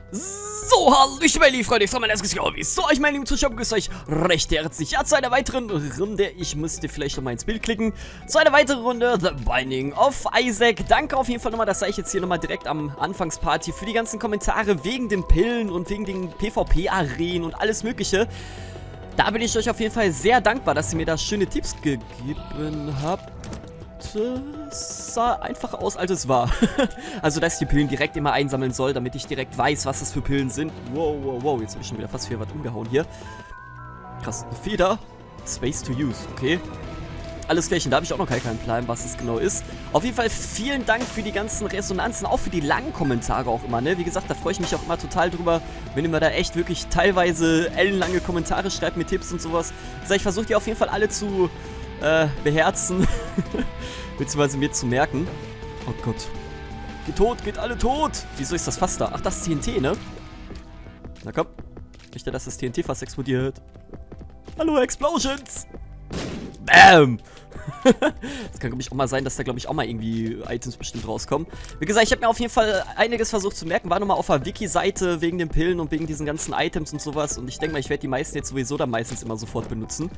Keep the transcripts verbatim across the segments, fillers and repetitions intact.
So, hallöchen meine lieben Freunde, ich meine Hobbys. So, ich meine lieben Zuschauer, begrüße euch recht herzlich ja, zu einer weiteren Runde. Ich müsste vielleicht nochmal ins Bild klicken. Zu einer weiteren Runde, The Binding of Isaac. Danke auf jeden Fall nochmal, das sage ich jetzt hier nochmal direkt am Anfangsparty für die ganzen Kommentare wegen den Pillen und wegen den PvP-Arenen und alles mögliche. Da bin ich euch auf jeden Fall sehr dankbar, dass ihr mir da schöne Tipps gegeben habt. Es sah einfach aus, als es war. Also, dass ich die Pillen direkt immer einsammeln soll, damit ich direkt weiß, was das für Pillen sind. Wow, wow, wow. Jetzt habe ich schon wieder fast wieder was umgehauen hier. Krass. Eine Feder. Space to use. Okay. Alles klärchen. Da habe ich auch noch keinen Plan, was es genau ist. Auf jeden Fall vielen Dank für die ganzen Resonanzen. Auch für die langen Kommentare auch immer, ne? Wie gesagt, da freue ich mich auch immer total drüber, wenn ihr mir da echt wirklich teilweise ellenlange Kommentare schreibt mit Tipps und sowas. Also, ich versuche die auf jeden Fall alle zu äh, beherzen. Beziehungsweise mir zu merken. Oh Gott. Geht tot, geht alle tot. Wieso ist das Fass da? Ach, das ist T N T, ne? Na komm. Nicht, dass das T N T fast explodiert. Hallo, Explosions! Bam! Das kann, glaube ich, auch mal sein, dass da, glaube ich, auch mal irgendwie Items bestimmt rauskommen. Wie gesagt, ich habe mir auf jeden Fall einiges versucht zu merken. War nochmal auf der Wiki-Seite wegen den Pillen und wegen diesen ganzen Items und sowas. Und ich denke mal, ich werde die meisten jetzt sowieso dann meistens immer sofort benutzen.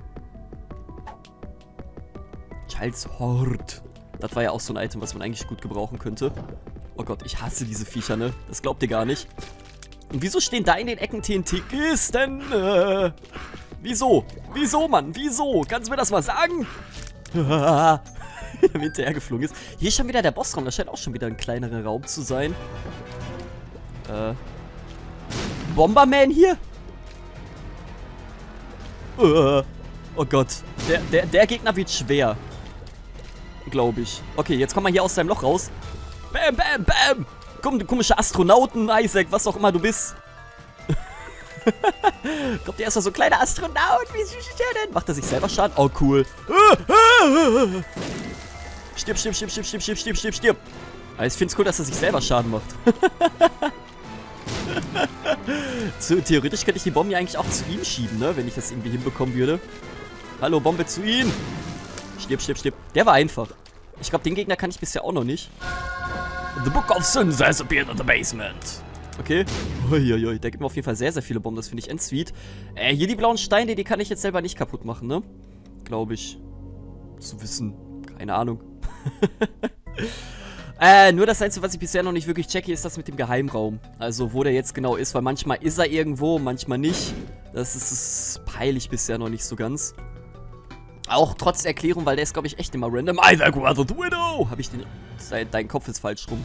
Child's Hort. Das war ja auch so ein Item, was man eigentlich gut gebrauchen könnte. Oh Gott, ich hasse diese Viecher, ne? Das glaubt ihr gar nicht. Und wieso stehen da in den Ecken T N T-Kisten? Äh, wieso? Wieso, Mann? Wieso? Kannst du mir das mal sagen? Hinterher geflogen ist. Hier ist schon wieder der Bossraum. Das scheint auch schon wieder ein kleinerer Raum zu sein. Äh. Bomberman hier? Äh. Oh Gott. Der, der, der Gegner wird schwer. Glaube ich. Okay, jetzt kommt man hier aus seinem Loch raus. Bam, bam, bam. Komm, du komischer Astronauten, Isaac, was auch immer du bist. Kommt der erstmal so ein kleiner Astronaut? Wie süß ist der denn? Macht er sich selber Schaden? Oh, cool. Stirb, stirb, stirb, stirb, stirb, stirb, stirb, stirb, stirb. Aber ich finde es cool, dass er sich selber Schaden macht. So, theoretisch könnte ich die Bombe eigentlich auch zu ihm schieben, ne? Wenn ich das irgendwie hinbekommen würde. Hallo, Bombe zu ihm. Stirb, stirb, stirb. Der war einfach. Ich glaube, den Gegner kann ich bisher auch noch nicht. The Book of Sins has appeared in the basement. Okay. Uiuiui, der gibt mir auf jeden Fall sehr, sehr viele Bomben. Das finde ich endsweet. Äh, hier die blauen Steine, die kann ich jetzt selber nicht kaputt machen, ne? Glaube ich. Zu wissen. Keine Ahnung. äh, nur das Einzige, was ich bisher noch nicht wirklich checke, ist das mit dem Geheimraum. Also, wo der jetzt genau ist, weil manchmal ist er irgendwo, manchmal nicht. Das ist, das peile ich bisher noch nicht so ganz. Auch trotz Erklärung, weil der ist, glaube ich, echt immer random. Isaac Rather the Widow! Hab ich den... Dein Kopf ist falsch rum.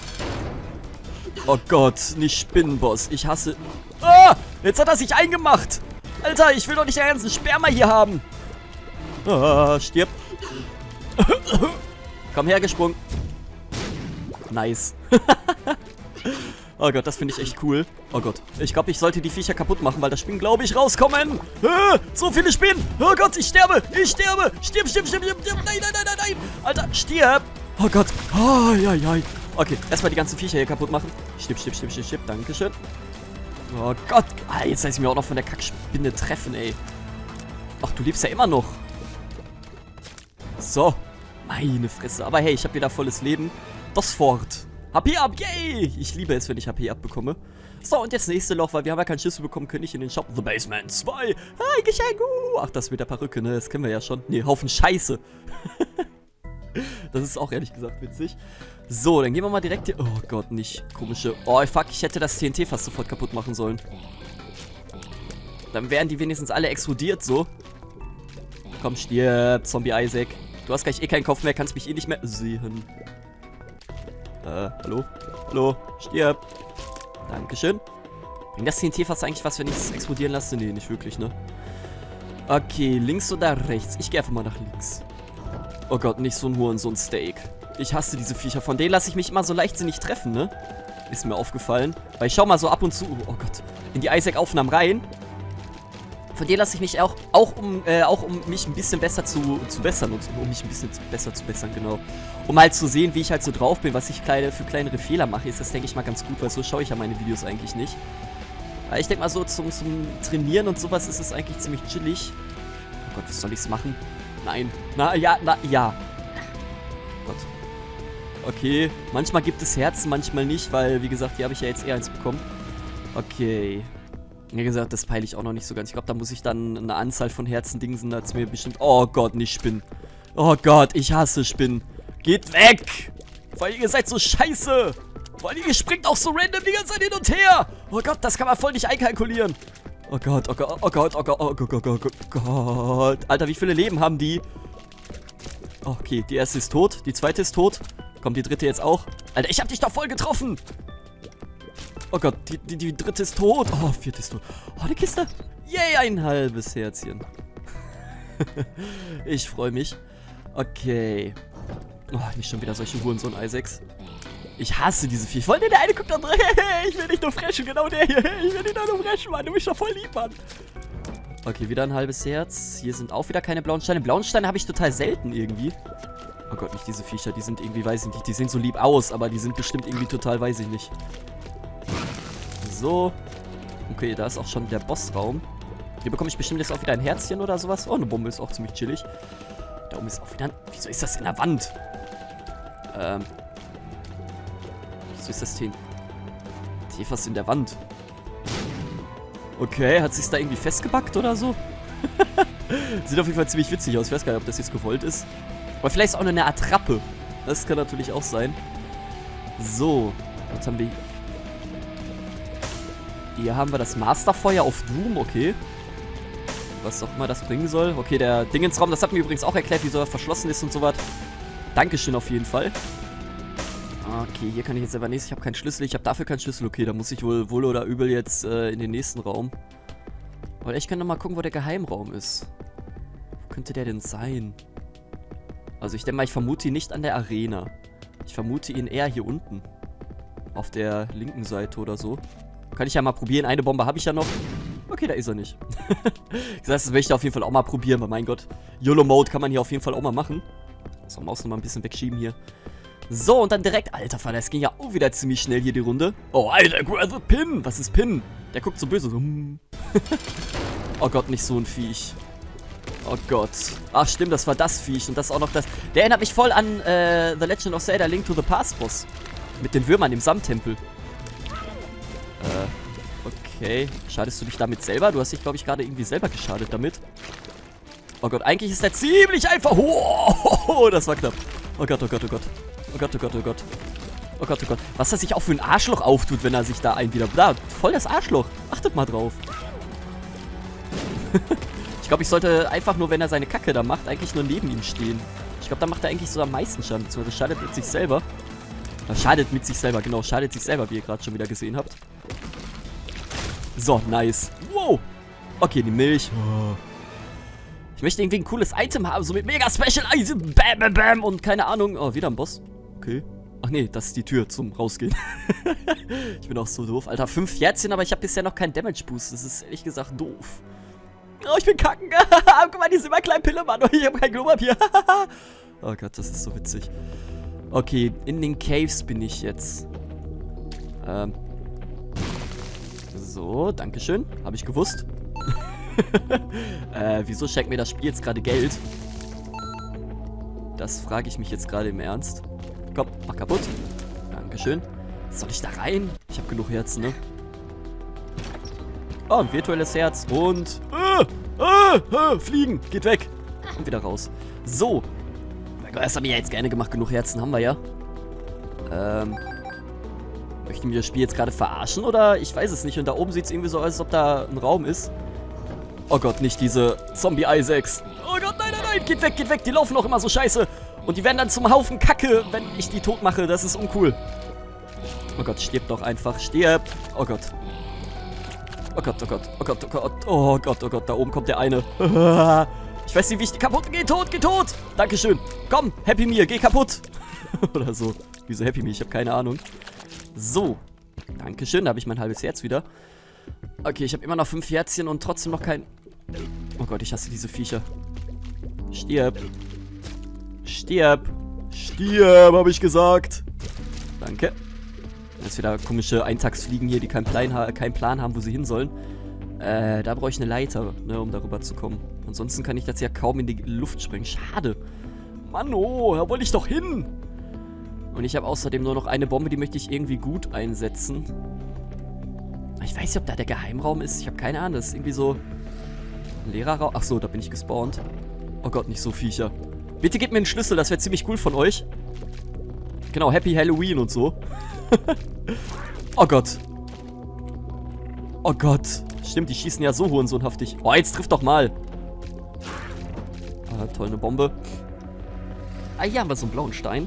Oh Gott, nicht Spinnenboss. Ich hasse... Ah! Jetzt hat er sich eingemacht! Alter, ich will doch nicht den ganzen Sperma hier haben! Ah, stirb. Komm her, gesprungen. Nice. Oh Gott, das finde ich echt cool. Oh Gott. Ich glaube, ich sollte die Viecher kaputt machen, weil da Spinnen, glaube ich, rauskommen. Ah, so viele Spinnen. Oh Gott, ich sterbe. Ich sterbe. Stirb, stirb, stirb, stirb, stirb. Nein, nein, nein, nein, nein. Alter, stirb. Oh Gott. Oh, ja, ja. Okay, erstmal die ganzen Viecher hier kaputt machen. Stirb, stirb, stirb, stirb, stirb. Dankeschön. Oh Gott. Ah, jetzt lasse ich mir auch noch von der Kackspinne treffen, ey. Ach, du lebst ja immer noch. So. Meine Fresse. Aber hey, ich habe wieder volles Leben. Das Fort. H P ab, yay! Ich liebe es, wenn ich H P abbekomme. So, und jetzt nächste Loch, weil wir haben ja keinen Schlüssel bekommen, könnte ich in den Shop The Basement zwei. Hi, Geschenk! Uh. Ach, das mit der Perücke, ne? Das kennen wir ja schon. Ne, Haufen Scheiße. Das ist auch ehrlich gesagt witzig. So, dann gehen wir mal direkt hier. Oh Gott, nicht komische. Oh, fuck, ich hätte das T N T fast sofort kaputt machen sollen. Dann wären die wenigstens alle explodiert, so. Komm, stirb, Zombie Isaac. Du hast gleich eh keinen Kopf mehr, kannst mich eh nicht mehr sehen. Äh, hallo? Hallo? Stirb! Dankeschön. Bringt das T N T fast eigentlich was, wenn ich es explodieren lasse? Nee, nicht wirklich, ne? Okay, links oder rechts? Ich gehe einfach mal nach links. Oh Gott, nicht so ein Huren, so ein Steak. Ich hasse diese Viecher. Von denen lasse ich mich immer so leichtsinnig treffen, ne? Ist mir aufgefallen. Weil ich schau mal so ab und zu, oh Gott, in die Isaac-Aufnahmen rein. Von denen lasse ich mich auch, auch um, äh, auch um mich ein bisschen besser zu, zu bessern. Und um mich ein bisschen zu, besser zu bessern, genau. Um halt zu sehen, wie ich halt so drauf bin, was ich kleine, für kleinere Fehler mache, ist das, denke ich mal, ganz gut, weil so schaue ich ja meine Videos eigentlich nicht. Aber ich denke mal so, zum, zum Trainieren und sowas ist es eigentlich ziemlich chillig. Oh Gott, was soll ich's machen? Nein. Na, ja, na, ja. Oh Gott. Okay, manchmal gibt es Herzen, manchmal nicht, weil, wie gesagt, hier habe ich ja jetzt eher eins bekommen. Okay. Wie gesagt, das peile ich auch noch nicht so ganz. Ich glaube, da muss ich dann eine Anzahl von Herzen dingsen, als mir bestimmt... Oh Gott, nicht Spinnen. Oh Gott, ich hasse Spinnen. Geht weg! Vor allem, ihr seid so scheiße! Vor allem, ihr springt auch so random die ganze Zeit hin und her! Oh Gott, das kann man voll nicht einkalkulieren. Oh Gott, oh Gott, oh Gott, oh Gott, oh Gott, oh Gott, oh Gott. Alter, wie viele Leben haben die? Okay, die erste ist tot, die zweite ist tot. Kommt die dritte jetzt auch? Alter, ich hab dich doch voll getroffen! Oh Gott, die, die, die dritte ist tot. Oh, vierte ist tot. Oh, eine Kiste. Yay, ein halbes Herzchen. Ich freue mich. Okay. Oh, nicht schon wieder solche Hurensohn Isaacs. Ich hasse diese vier. Voll, der eine guckt da drin. Ich will dich nur freshen, genau der hier. Ich will dich nur freshen, Mann. Du bist doch voll lieb, Mann. Okay, wieder ein halbes Herz. Hier sind auch wieder keine blauen Steine. Blauen Steine habe ich total selten irgendwie. Oh Gott, nicht diese Viecher. Die sind irgendwie, weiß ich nicht. Die sehen so lieb aus, aber die sind bestimmt irgendwie total, weiß ich nicht. So. Okay, da ist auch schon der Bossraum. Hier bekomme ich bestimmt jetzt auch wieder ein Herzchen oder sowas. Oh, eine Bombe ist auch ziemlich chillig. Da oben ist auch wieder ein... Wieso ist das in der Wand? Ähm. Wieso ist das hier... Hier fast in der Wand. Okay, hat sich's da irgendwie festgebackt oder so? Sieht auf jeden Fall ziemlich witzig aus. Ich weiß gar nicht, ob das jetzt gewollt ist. Aber vielleicht ist auch nur eine Attrappe. Das kann natürlich auch sein. So. Was haben wir hier? Hier haben wir das Masterfeuer auf Doom, okay. Was auch immer das bringen soll. Okay, der Dingensraum, das hat mir übrigens auch erklärt, wieso er verschlossen ist und so was. Dankeschön auf jeden Fall. Okay, hier kann ich jetzt selber nicht. Ich habe keinen Schlüssel, ich habe dafür keinen Schlüssel. Okay, da muss ich wohl wohl oder übel jetzt äh, in den nächsten Raum. Aber ich kann noch mal gucken, wo der Geheimraum ist. Wo könnte der denn sein? Also ich denke mal, ich vermute ihn nicht an der Arena. Ich vermute ihn eher hier unten. Auf der linken Seite oder so. Kann ich ja mal probieren. Eine Bombe habe ich ja noch. Okay, da ist er nicht. Das heißt, das möchte ich auf jeden Fall auch mal probieren, weil mein Gott, YOLO-Mode kann man hier auf jeden Fall auch mal machen. So, Maus noch mal ein bisschen wegschieben hier. So, und dann direkt... Alter Vater, es ging ja auch wieder ziemlich schnell hier die Runde. Oh, Alter, grab the Pin. Was ist Pin? Der guckt so böse. So. Oh Gott, nicht so ein Viech. Oh Gott. Ach, stimmt, das war das Viech. Und das auch noch das... Der erinnert mich voll an äh, The Legend of Zelda Link to the Past Boss. Mit den Würmern im Samttempel. Äh, okay. Schadest du dich damit selber? Du hast dich, glaube ich, gerade irgendwie selber geschadet damit. Oh Gott, eigentlich ist der ziemlich einfach. Oh, das war knapp. Oh Gott, oh Gott, oh Gott. Oh Gott, oh Gott, oh Gott. Oh Gott, oh Gott. Was er sich auch für ein Arschloch auftut, wenn er sich da ein wieder... Da, voll das Arschloch. Achtet mal drauf. Ich glaube, ich sollte einfach nur, wenn er seine Kacke da macht, eigentlich nur neben ihm stehen. Ich glaube, da macht er eigentlich so am meisten Schaden. Beziehungsweise schadet mit sich selber. Schadet mit sich selber, genau. Schadet sich selber, wie ihr gerade schon wieder gesehen habt. So, nice. Wow. Okay, die Milch. Oh. Ich möchte irgendwie ein cooles Item haben, so mit mega Special Item. Bam, bam, bam. Und keine Ahnung. Oh, wieder ein Boss. Okay. Ach nee, das ist die Tür zum Rausgehen. Ich bin auch so doof. Alter, fünf Herzchen, aber ich habe bisher noch keinen Damage Boost. Das ist ehrlich gesagt doof. Oh, ich bin kacken. Guck mal, die sind immer klein Pille, Mann. Ich habe kein Klopapier. Oh Gott, das ist so witzig. Okay, in den Caves bin ich jetzt. Ähm. So, dankeschön. Habe ich gewusst. äh, wieso schenkt mir das Spiel jetzt gerade Geld? Das frage ich mich jetzt gerade im Ernst. Komm, mach kaputt. Dankeschön. Soll ich da rein? Ich habe genug Herzen, ne? Oh, ein virtuelles Herz. Und... Äh, äh, äh, fliegen. Geht weg. Und wieder raus. So. Das habe ich ja jetzt gerne gemacht. Genug Herzen haben wir ja. Ähm... Möchten wir das Spiel jetzt gerade verarschen oder? Ich weiß es nicht. Und da oben sieht es irgendwie so aus, als ob da ein Raum ist. Oh Gott, nicht diese Zombie-Isaacs. Oh Gott, nein, nein, nein. Geht weg, geht weg. Die laufen auch immer so scheiße. Und die werden dann zum Haufen Kacke, wenn ich die tot mache. Das ist uncool. Oh Gott, stirb doch einfach. Stirb. Oh Gott. Oh Gott, oh Gott. Oh Gott, oh Gott. Oh Gott, oh Gott. Da oben kommt der eine. Ich weiß nicht, wie ich die kaputt... Geh tot, geh tot. Dankeschön. Komm, Happy Meal, geh kaputt. Oder so. Wieso Happy Meal? Ich habe keine Ahnung. So. Dankeschön, da habe ich mein halbes Herz wieder. Okay, ich habe immer noch fünf Herzchen und trotzdem noch kein... Oh Gott, ich hasse diese Viecher. Stirb. Stirb. Stirb, habe ich gesagt. Danke. Jetzt wieder komische Eintagsfliegen hier, die keinen Plan, keinen Plan haben, wo sie hin sollen. Äh, da brauche ich eine Leiter, ne, um darüber zu kommen. Ansonsten kann ich das ja kaum in die Luft sprengen. Schade. Mann, oh, da wollte ich doch hin. Und ich habe außerdem nur noch eine Bombe, die möchte ich irgendwie gut einsetzen. Ich weiß nicht, ob da der Geheimraum ist. Ich habe keine Ahnung. Das ist irgendwie so ein leerer Raum. Ach so, da bin ich gespawnt. Oh Gott, nicht so Viecher. Bitte gebt mir einen Schlüssel, das wäre ziemlich cool von euch. Genau, Happy Halloween und so. Oh Gott. Oh Gott. Stimmt, die schießen ja so hurensohnhaftig. Oh, jetzt trifft doch mal. Ah, toll, eine Bombe. Ah, hier haben wir so einen blauen Stein.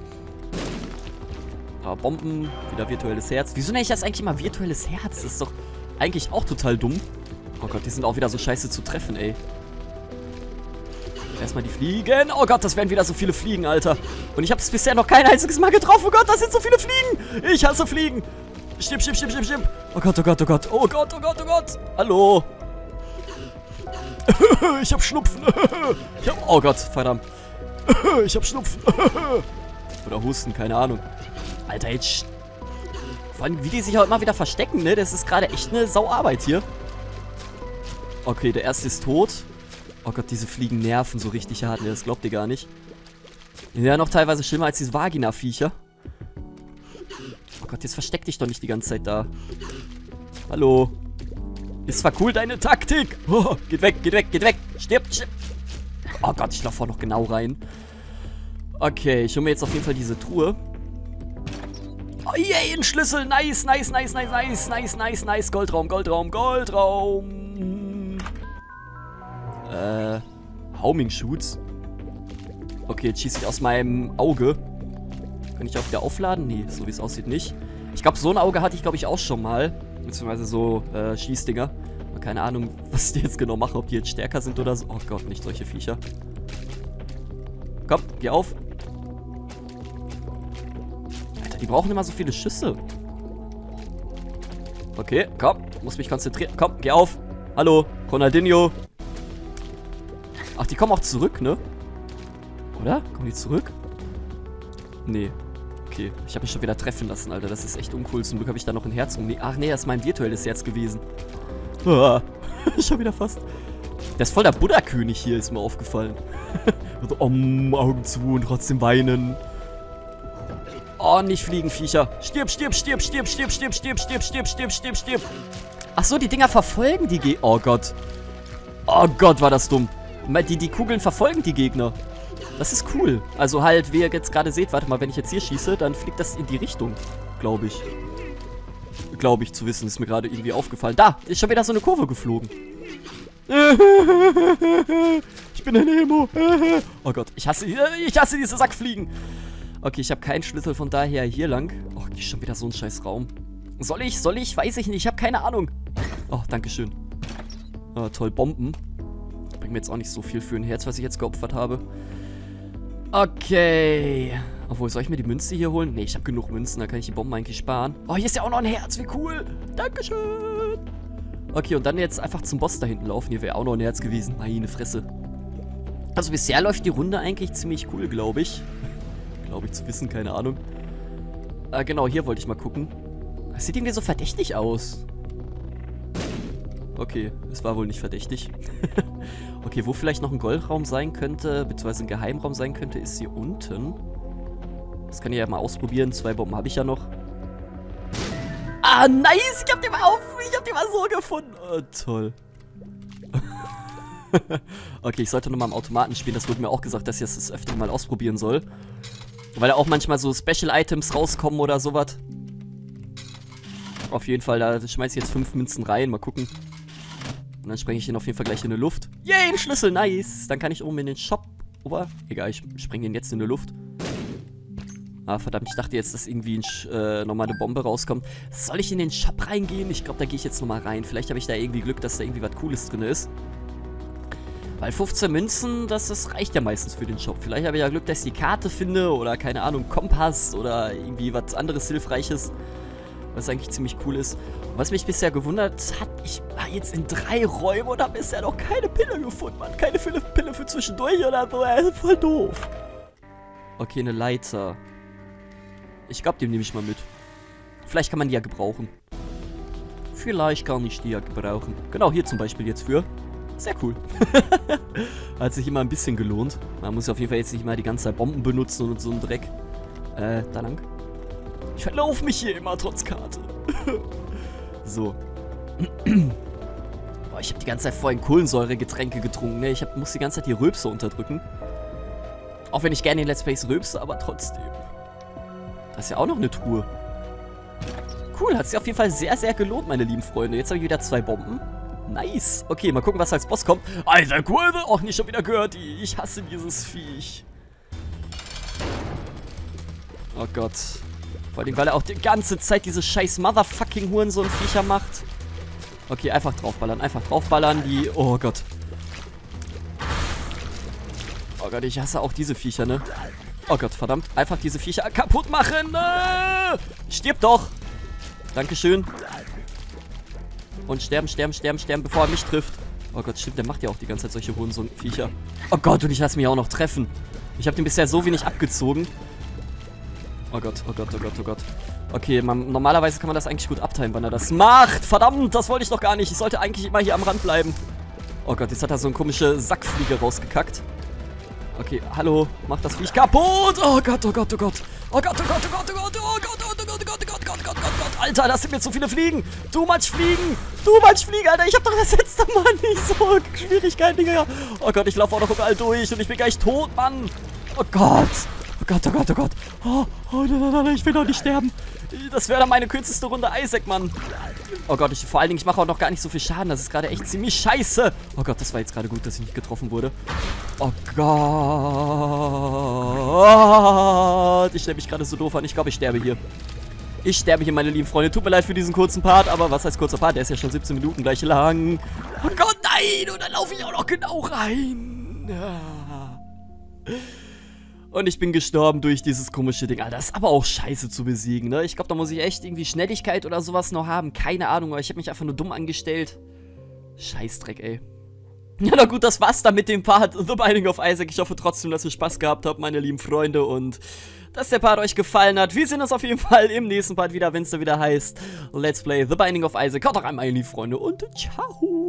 Ah, Bomben. Wieder virtuelles Herz. Wieso nenne ich das eigentlich immer virtuelles Herz? Das ist doch eigentlich auch total dumm. Oh Gott, die sind auch wieder so scheiße zu treffen, ey. Erstmal die Fliegen. Oh Gott, das werden wieder so viele Fliegen, Alter. Und ich habe es bisher noch kein einziges Mal getroffen. Oh Gott, das sind so viele Fliegen. Ich hasse Fliegen. Stimmt, stimmt, stimmt, stimmt, stimmt. Oh Gott, oh Gott, oh Gott. Oh Gott, oh Gott, oh Gott. Hallo. Ich hab Schnupfen. Ich hab... Oh Gott, verdammt. Ich hab Schnupfen. Oder Husten, keine Ahnung. Alter, jetzt... Vor allem, wie die sich auch immer wieder verstecken, ne? Das ist gerade echt eine Sauarbeit hier. Okay, der erste ist tot. Oh Gott, diese Fliegen nerven so richtig hart, ne? Das glaubt ihr gar nicht. Die sind ja noch teilweise schlimmer als diese Vagina-Viecher. Oh Gott, jetzt versteck dich doch nicht die ganze Zeit da. Hallo. Ist zwar cool, deine Taktik. Oh, geht weg, geht weg, geht weg. Stirb, stirb. Oh Gott, ich laufe auch noch genau rein. Okay, ich hole mir jetzt auf jeden Fall diese Truhe. Oh yay, ein Schlüssel. Nice, nice, nice, nice, nice, nice, nice, nice. Goldraum, Goldraum, Goldraum. Äh, Homing Shoots. Okay, jetzt schieße ich aus meinem Auge. Kann ich auch wieder aufladen? Nee, so wie es aussieht nicht. Ich glaube, so ein Auge hatte ich, glaube ich, auch schon mal. Beziehungsweise so äh, Schießdinger. Aber keine Ahnung, was die jetzt genau machen. Ob die jetzt stärker sind oder so. Oh Gott, nicht solche Viecher. Komm, geh auf. Alter, die brauchen immer so viele Schüsse. Okay, komm. Muss mich konzentrieren. Komm, geh auf. Hallo, Ronaldinho. Ach, die kommen auch zurück, ne? Oder? Kommen die zurück? Nee. Okay, ich habe mich schon wieder treffen lassen, Alter. Das ist echt uncool. Zum Glück habe ich da noch ein Herz rum. Ach nee, das ist mein virtuelles Herz gewesen. Ah, schon wieder fast. Der ist voll der Buddha-König hier, ist mir aufgefallen. Also, um, Augen zu und trotzdem weinen. Oh, nicht fliegen, Viecher. Stirb, stirb, stirb, stirb, stirb, stirb, stirb, stirb, stirb, stirb, stirb, stirb. Ach so, die Dinger verfolgen die Gegner. Oh Gott. Oh Gott, war das dumm. Die, die Kugeln verfolgen die Gegner. Das ist cool. Also halt, wie ihr jetzt gerade seht, warte mal, wenn ich jetzt hier schieße, dann fliegt das in die Richtung, glaube ich. Glaube ich zu wissen, ist mir gerade irgendwie aufgefallen. Da, ist schon wieder so eine Kurve geflogen. Ich bin ein Emo. Oh Gott, ich hasse, ich hasse diese Sackfliegen. Okay, ich habe keinen Schlüssel, von daher hier lang. Oh, hier ist schon wieder so ein scheiß Raum. Soll ich, soll ich? Weiß ich nicht, ich habe keine Ahnung. Oh, dankeschön. Oh, toll, Bomben. Bringt mir jetzt auch nicht so viel für ein Herz, was ich jetzt geopfert habe. Okay. Obwohl, soll ich mir die Münze hier holen? Ne, ich habe genug Münzen, da kann ich die Bomben eigentlich sparen. Oh, hier ist ja auch noch ein Herz, wie cool. Dankeschön. Okay, und dann jetzt einfach zum Boss da hinten laufen. Hier wäre auch noch ein Herz gewesen. Meine Fresse. Also bisher läuft die Runde eigentlich ziemlich cool, glaube ich. Glaube ich zu wissen, keine Ahnung. Ah, genau, hier wollte ich mal gucken. Das sieht irgendwie so verdächtig aus. Okay, es war wohl nicht verdächtig. Okay, wo vielleicht noch ein Goldraum sein könnte, beziehungsweise ein Geheimraum sein könnte, ist hier unten. Das kann ich ja mal ausprobieren. Zwei Bomben habe ich ja noch. Ah, nice! Ich hab den mal auf! Ich hab den mal so gefunden! Oh, toll. Okay, ich sollte nochmal am Automaten spielen. Das wurde mir auch gesagt, dass ich das öfter mal ausprobieren soll. Weil da auch manchmal so Special-Items rauskommen oder sowas. Auf jeden Fall, da schmeiße ich jetzt fünf Münzen rein. Mal gucken. Und dann sprenge ich ihn auf jeden Fall gleich in die Luft. Yay, ein Schlüssel, nice. Dann kann ich oben in den Shop. Ober. Egal, ich sprenge ihn jetzt in die Luft. Ah, verdammt, ich dachte jetzt, dass irgendwie ein, äh, nochmal eine Bombe rauskommt. Soll ich in den Shop reingehen? Ich glaube, da gehe ich jetzt nochmal rein. Vielleicht habe ich da irgendwie Glück, dass da irgendwie was Cooles drin ist. Weil fünfzehn Münzen, das, das reicht ja meistens für den Shop. Vielleicht habe ich ja Glück, dass ich die Karte finde oder, keine Ahnung, Kompass oder irgendwie was anderes Hilfreiches. Was eigentlich ziemlich cool ist. Und was mich bisher gewundert hat, ich war jetzt in drei Räumen und habe bisher noch keine Pille gefunden, Mann. Keine Pille für zwischendurch oder so. Ey, voll doof. Okay, eine Leiter. Ich glaube, die nehme ich mal mit. Vielleicht kann man die ja gebrauchen. Vielleicht kann ich die ja gebrauchen. Genau, hier zum Beispiel jetzt für. Sehr cool. Hat sich immer ein bisschen gelohnt. Man muss auf jeden Fall jetzt nicht mal die ganze Zeit Bomben benutzen und so einen Dreck. Äh, da lang. Ich verlaufe mich hier immer, trotz Karte. So. Boah, ich habe die ganze Zeit vorhin Kohlensäuregetränke getrunken, ne? Ich hab, muss die ganze Zeit die Rülpse unterdrücken. Auch wenn ich gerne in Let's Plays rülpse, aber trotzdem. Da ist ja auch noch eine Truhe. Cool, hat sich auf jeden Fall sehr, sehr gelohnt, meine lieben Freunde. Jetzt habe ich wieder zwei Bomben. Nice. Okay, mal gucken, was als Boss kommt. Alter, Kurve! Auch nicht schon wieder gehört. Ich hasse dieses Viech. Oh Gott. Vor allem, weil er auch die ganze Zeit diese scheiß Motherfucking Hurensohn-Viecher macht. Okay, einfach draufballern. Einfach draufballern. Die... Oh Gott. Oh Gott, ich hasse auch diese Viecher, ne? Oh Gott, verdammt. Einfach diese Viecher kaputt machen. Äh! Stirb doch. Dankeschön. Und sterben, sterben, sterben, sterben, bevor er mich trifft. Oh Gott, stimmt, der macht ja auch die ganze Zeit solche Hurensohn-Viecher. Oh Gott, und ich lasse mich auch noch treffen. Ich habe den bisher so wenig abgezogen. Oh Gott, oh Gott, oh Gott, oh Gott. Okay, man, normalerweise kann man das eigentlich gut abteilen, wann er das macht. Verdammt, das wollte ich doch gar nicht. Ich sollte eigentlich immer hier am Rand bleiben. Oh Gott, jetzt hat er so eine komische Sackfliege rausgekackt. Okay, hallo, mach das Viech kaputt. Oh Gott, oh Gott, oh Gott. Oh Gott, oh Gott, oh Gott, oh Gott, oh Gott, oh Gott, oh Gott, oh Gott, oh Gott, oh Gott, oh Gott. Alter, das sind mir zu viele Fliegen. Du much Fliegen. Du much Fliegen, Alter. Ich hab doch das letzte Mal nicht so Schwierigkeiten, Digga. Oh Gott, ich laufe auch noch überall durch und ich bin gleich tot, Mann. Oh Gott. Oh Gott, oh Gott, oh Gott. Oh, oh nein, nein, nein, ich will doch nicht sterben. Das wäre dann meine kürzeste Runde Isaac, Mann. Oh Gott, ich, vor allen Dingen, ich mache auch noch gar nicht so viel Schaden. Das ist gerade echt ziemlich scheiße. Oh Gott, das war jetzt gerade gut, dass ich nicht getroffen wurde. Oh Gott. Ich stelle mich gerade so doof an. Ich glaube, ich sterbe hier. Ich sterbe hier, meine lieben Freunde. Tut mir leid für diesen kurzen Part, aber was heißt kurzer Part? Der ist ja schon siebzehn Minuten gleich lang. Oh Gott, nein. Und dann laufe ich auch noch genau rein. Ja. Und ich bin gestorben durch dieses komische Ding. Alter, das ist aber auch scheiße zu besiegen, ne? Ich glaube, da muss ich echt irgendwie Schnelligkeit oder sowas noch haben. Keine Ahnung, aber ich habe mich einfach nur dumm angestellt. Scheißdreck, ey. Ja, na gut, das war's dann mit dem Part The Binding of Isaac. Ich hoffe trotzdem, dass ihr Spaß gehabt habt, meine lieben Freunde. Und dass der Part euch gefallen hat. Wir sehen uns auf jeden Fall im nächsten Part wieder, wenn es da wieder heißt Let's Play The Binding of Isaac. Haut doch rein, meine lieben Freunde. Und ciao.